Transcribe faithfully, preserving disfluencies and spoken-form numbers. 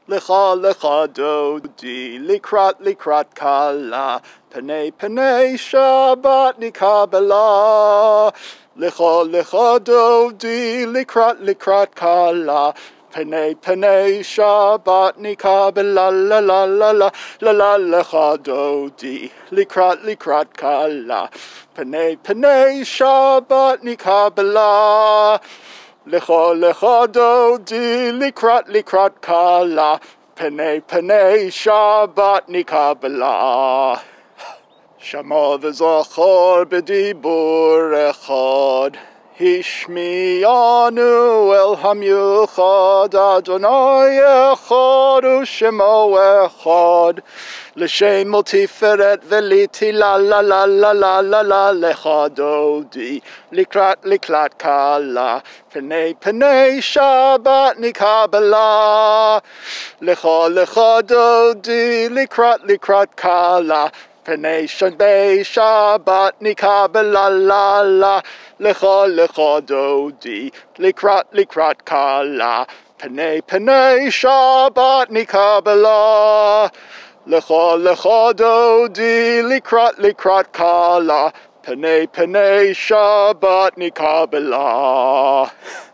Lecha Lecha Dodi, Likrat Likrat Kala, Panei Panei Shabbat Nikabela. Lecha Lecha Dodi, Likrat Likrat Kala, Panei Panei Shabbat Nikabela. La la la la la la Lecha Dodi, Likrat Likrat Kala, Panei Panei Shabbat Nikabela. Lecha Lecha Dodi, Likrat Likrat Kala, Panei Panei Shabbat Nikabela. Shama v'zachor b'dibur echad, Hishmiyanu el hamyuchad, Adonai echad u'shemo echad. L'shem tiferet v'liti la la la la la la la. Lecha Dodi, Likrat Likrat Kala, Panei Panei Shabbat Nikabela. Lecha Lecha Dodi, Likrat Likrat Kala, Panei Panei Shabbat Nikabela. La la. Lecha Lecha Dodi, Likrat Likrat Kala, Panei Panei Shabbat Nikabela. Lecha Lecha Dodi, Likrat Likrat Kala, Panei Panei Shabbat Nikabela.